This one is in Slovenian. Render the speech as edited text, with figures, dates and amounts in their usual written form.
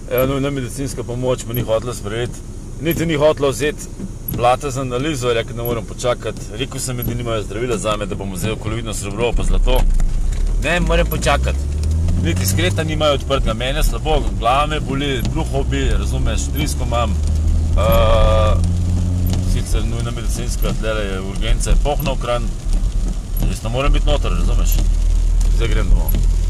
Nujna medicinska pomoč me ni hotela sprejeti. Niti ni hotela vzeti blata za analizo, rekel, da moram počakati. Rekel sem, da nimajo zdravila zame, da bom vzel koloidno srebro pa zlato. Ne, moram počakati. Niti skreta nimajo odprtega. Mene slabo, glava me boli, bruho bi, razumeš, drisko imam. Sicer nujna medicinska, tlele je urgenca, je pohna v Kranj. Jaz ne moram biti noter, razumeš. Zdaj grem domov.